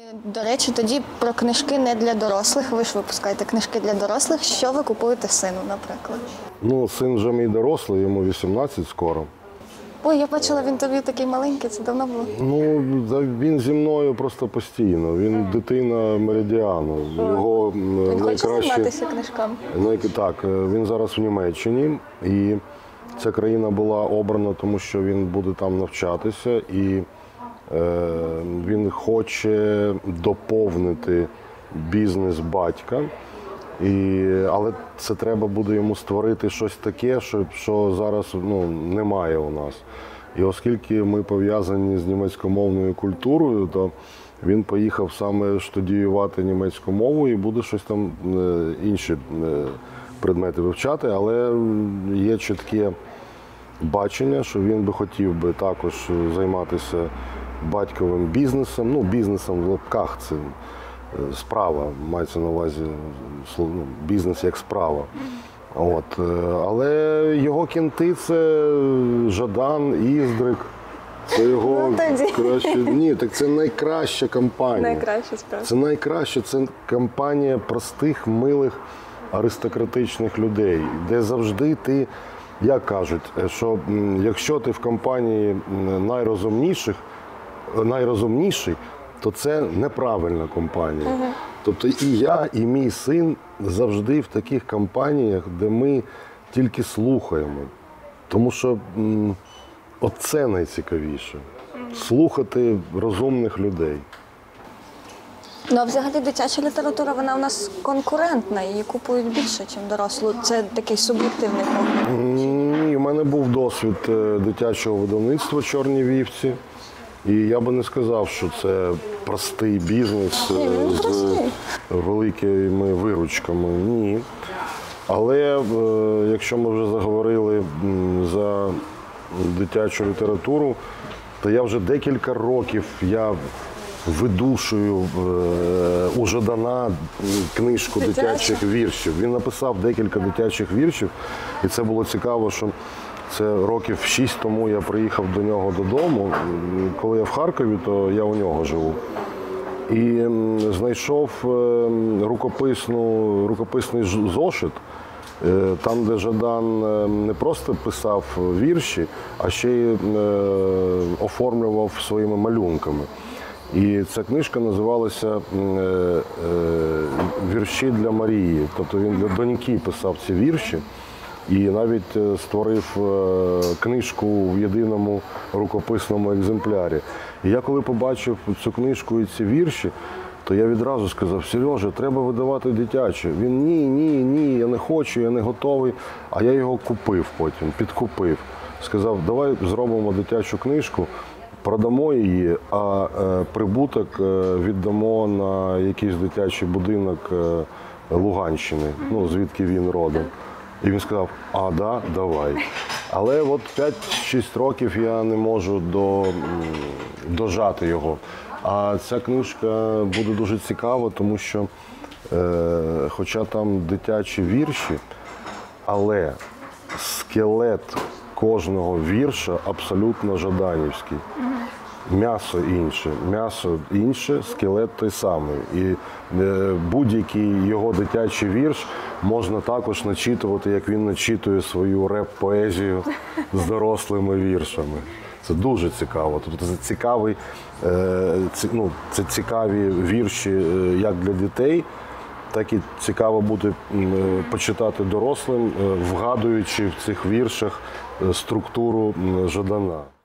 До речі, тоді про книжки не для дорослих. Ви ж випускаєте книжки для дорослих. Що ви купуєте сину, наприклад? Ну, син вже мій дорослий, йому 18 скоро. Ой, я бачила, він тобі такий маленький, це давно було. Ну, він зі мною просто постійно. Він дитина Меридіану. Його Він хоче займатися книжками? Так, він зараз в Німеччині. І ця країна була обрана, тому що він буде там навчатися. І він хоче доповнити бізнес батька. Але це треба буде йому створити щось таке, що зараз немає у нас. І оскільки ми пов'язані з німецькомовною культурою, то він поїхав саме студіювати німецьку мову і буде щось там інші предмети вивчати, але є чітке бачення, що він би хотів би також займатися батьковим бізнесом, бізнесом в лапках, це справа, мається на увазі бізнес як справа. Але його кінти – це Жадан, Іздрик. Це його краще. Ні, так це найкраща компанія. Найкраща справа. Це найкраще, це компанія простих, милих, аристократичних людей, де завжди ти, як кажуть, що якщо ти в компанії найрозумніший, то це неправильна компанія. Тобто і я, і мій син завжди в таких компаніях, де ми тільки слухаємо. Тому що оце найцікавіше – слухати розумних людей. Ну, а взагалі дитяча література, вона у нас конкурентна, її купують більше, ніж дорослу. Це такий суб'єктивний погляд. Ні, у мене був досвід дитячого видавництва «Чорні вівці». І я би не сказав, що це простий бізнес з великими виручками. Ні. Але якщо ми вже заговорили за дитячу літературу, то я вже декілька років видушую у Жадана книжку дитячих віршів. Він написав декілька дитячих віршів, і це було цікаво, що це років 6 тому я приїхав до нього додому. Коли я в Харкові, то я у нього живу. І знайшов рукописний зошит, там, де Жадан не просто писав вірші, а ще й оформлював своїми малюнками. І ця книжка називалася «Вірші для Марії». Тобто він для доньки писав ці вірші. І навіть створив книжку в єдиному рукописному екземплярі. І я коли побачив цю книжку і ці вірші, то я відразу сказав: Сережа, треба видавати дитяче. Він ні, я не хочу, я не готовий. А я його купив потім, підкупив. Сказав: давай зробимо дитячу книжку, продамо її, а прибуток віддамо на якийсь дитячий будинок Луганщини, звідки він родом. І він сказав: давай. Але от 5-6 років я не можу дожати його. А ця книжка буде дуже цікава, тому що, хоча там дитячі вірші, але скелет кожного вірша абсолютно жаданівський. М'ясо інше, скелет той самий. І будь-який його дитячий вірш можна також начитувати, як він начитує свою реп-поезію з дорослими віршами. Це дуже цікаво. Тобто це цікаві вірші як для дітей, так і цікаво буде почитати дорослим, вгадуючи в цих віршах структуру Жадана.